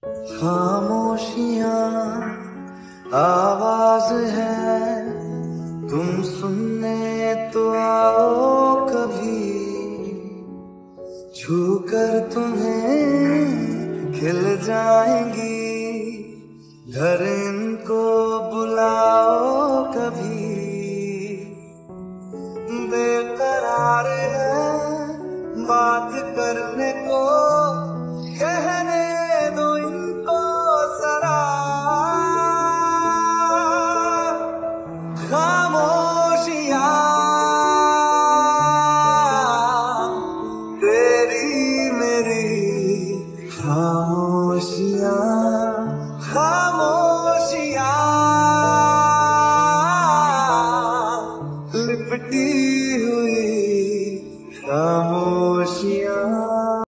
खामोशियां आवाज है, तुम सुनने तो आओ कभी। छू कर तुम्हें खिल जाएंगी घर इनको